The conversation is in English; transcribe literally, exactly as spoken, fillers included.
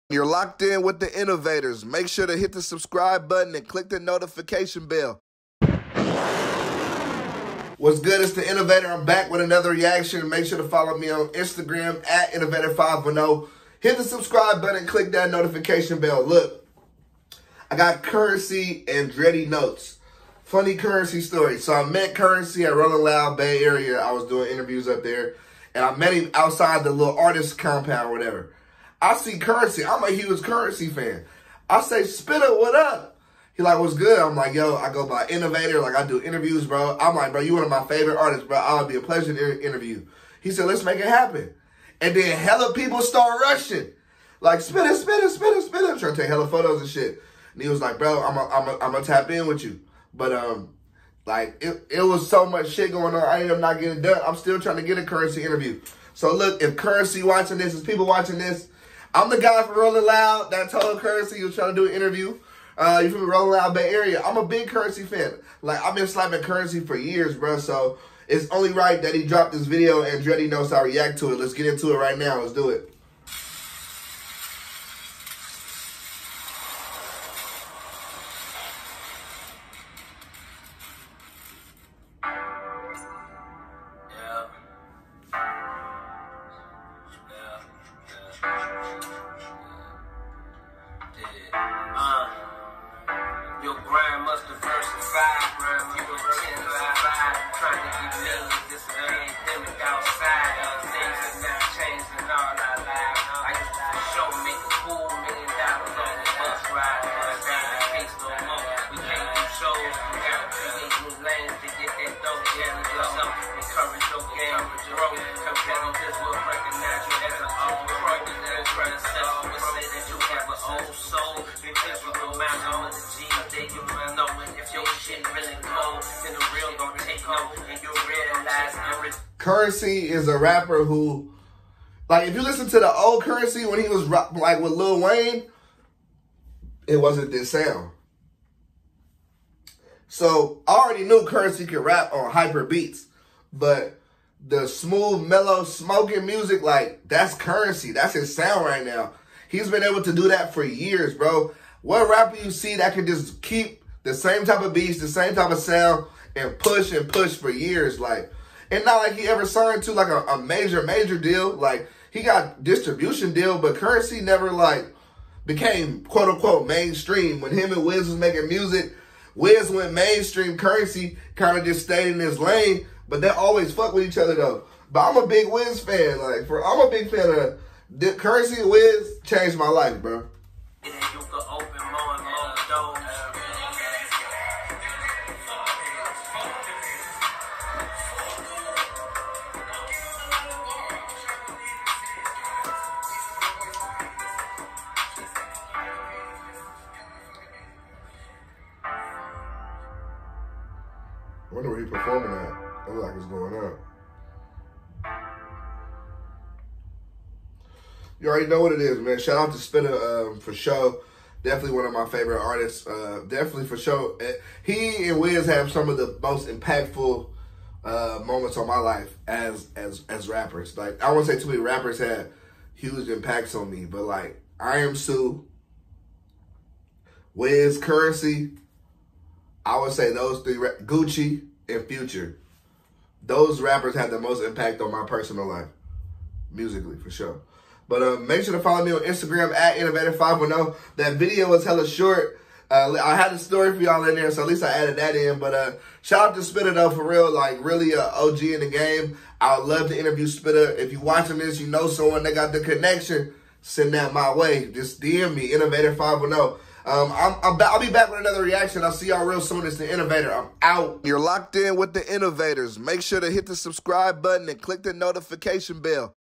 You're locked in with the innovators. Make sure to hit the subscribe button and click the notification bell. What's good? It's the Innovator. I'm back with another reaction. Make sure to follow me on Instagram at Innovator five ten. Hit the subscribe button and click that notification bell. Look, I got Curren$y and Dreddy Notes. Funny Curren$y story. So I met Curren$y at Rolling Loud, Bay Area. I was doing interviews up there. And I met him outside the little artist compound or whatever. I see Curren$y. I'm a huge Curren$y fan. I say, Spitta, what up? He like, what's good? I'm like, yo, I go by Innovator. Like, I do interviews, bro. I'm like, bro, you one of my favorite artists, bro. I'll be a pleasure to interview. He said, let's make it happen. And then hella people start rushing. Like, Spitta, Spitta, Spitta, Spitta. I'm trying to take hella photos and shit. And he was like, bro, I'm going I'm I'm to tap in with you. But, um, like, it, it was so much shit going on. I ended up not getting done. I'm still trying to get a Curren$y interview. So, look, if Curren$y watching this, if people watching this, I'm the guy from Rolling Loud that told Curren$y he was trying to do an interview. Uh, you from the Rolling Loud Bay Area. I'm a big Curren$y fan. Like, I've been slapping Curren$y for years, bro. So, it's only right that he dropped this video and Dreddy knows how to react to it. Let's get into it right now. Let's do it. Your grind must diversify. You were ten five, trying to be millions. This is a pandemic outside. Things have now changed in all our lives. I used to for sure make a cool million dollars on the bus ride. But that's the case no more. We can't do shows. We gotta create new lanes to get that dope. Challenge yourself, encourage your game to grow. Competitors will recognize you as an old pro. Your predecessor would say that you have an old soul. Because you remind them of the G. You will know if your shit really cold, then the real gonna take over and you realize everything. Curren$y is a rapper who, like, if you listen to the old Curren$y when he was like with Lil Wayne, it wasn't this sound. So I already knew Curren$y could rap on hyper beats, but the smooth, mellow, smoking music, like, that's Curren$y. That's his sound right now. He's been able to do that for years, bro. What rapper you see that can just keep the same type of beats, the same type of sound, and push and push for years? Like, and not like he ever signed to like a, a major, major deal. Like, he got distribution deal, but Curren$y never like became quote unquote mainstream. When him and Wiz was making music, Wiz went mainstream. Curren$y kind of just stayed in his lane, but they always fuck with each other though. But I'm a big Wiz fan. Like, for I'm a big fan of the Curren$y and Wiz changed my life, bro. You can open more and more doors. I wonder where he's performing at. It looks like it's going on. You already know what it is, man. Shout out to Spitta um, for sure. Definitely one of my favorite artists. Uh, definitely for sure. He and Wiz have some of the most impactful uh, moments on my life as as as rappers. Like, I won't say too many rappers had huge impacts on me, but like I Am Sue, Wiz, Curren$y, I would say those three, Gucci and Future. Those rappers had the most impact on my personal life, musically, for sure. But uh, make sure to follow me on Instagram at Innovator five ten. That video was hella short. Uh, I had a story for y'all in there, so at least I added that in. But uh, shout out to Spitta, though, for real. Like, really a O G in the game. I would love to interview Spitta. If you're watching this, you know someone that got the connection, send that my way. Just D M me, Innovator five ten. Um, I'm, I'm, I'll be back with another reaction. I'll see y'all real soon. It's the Innovator. I'm out. You're locked in with the Innovators. Make sure to hit the subscribe button and click the notification bell.